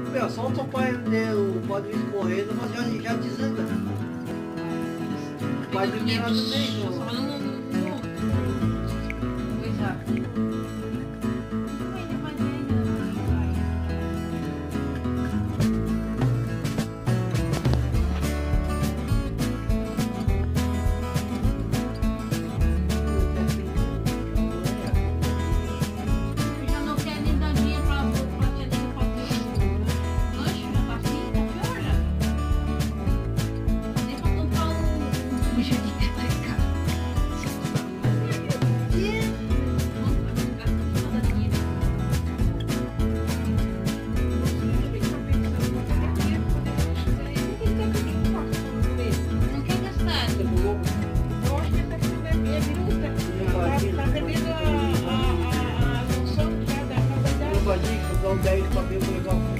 Meu, solta o pai dele, pode vir correndo, mas já desanda. Vai dormir lá também, não 10 para mim, vou levar